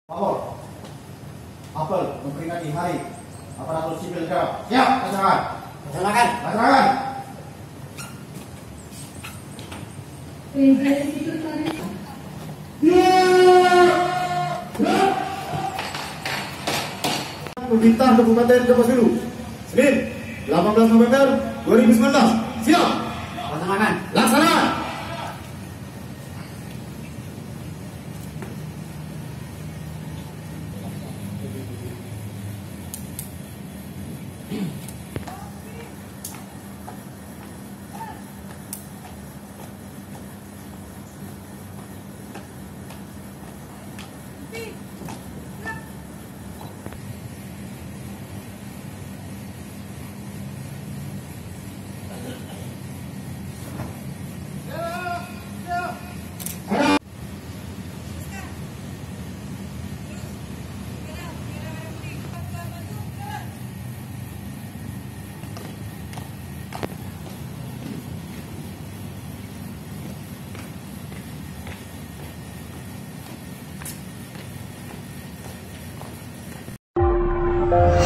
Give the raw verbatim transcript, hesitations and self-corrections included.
Awal, apel memperingati Hari Aparatur Sipil Negara. Siap, laksanakan. Laksanakan. Laksanakan. Pemerintah Kabupaten Kapuas Hulu, Senin, delapan belas November dua ribu sembilan belas. Siap. Laksanakan. Laksanakan. Siap.